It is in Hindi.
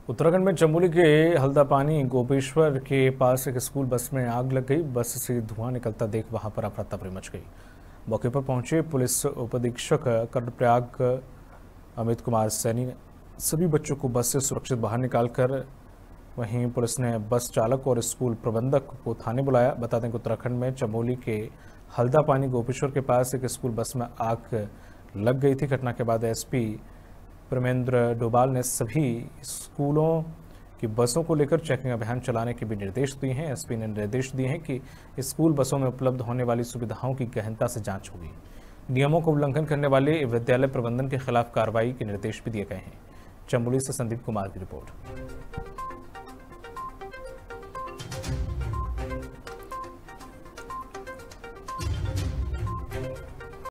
उत्तराखंड में चमोली के हल्दापानी गोपेश्वर के पास एक स्कूल बस में आग लग गई। बस से धुआं निकलता देख वहां पर अफरा तफरी मच गई। मौके पर पहुंचे पुलिस उपाधीक्षक कर्णप्रयाग अमित कुमार सैनी ने सभी बच्चों को बस से सुरक्षित बाहर निकालकर वहीं पुलिस ने बस चालक और स्कूल प्रबंधक को थाने बुलाया। बता दें कि उत्तराखंड में चमोली के हल्दापानी गोपेश्वर के पास एक स्कूल बस में आग लग गई थी। घटना के बाद एसपी प्रेमेंद्र डोभाल ने सभी स्कूलों की बसों को लेकर चेकिंग अभियान चलाने के भी निर्देश दिए हैं। एसपी ने निर्देश दिए हैं कि स्कूल बसों में उपलब्ध होने वाली सुविधाओं की गहनता से जांच होगी। नियमों का उल्लंघन करने वाले विद्यालय प्रबंधन के खिलाफ कार्रवाई के निर्देश भी दिए गए हैं। चमोली से संदीप कुमार की रिपोर्ट।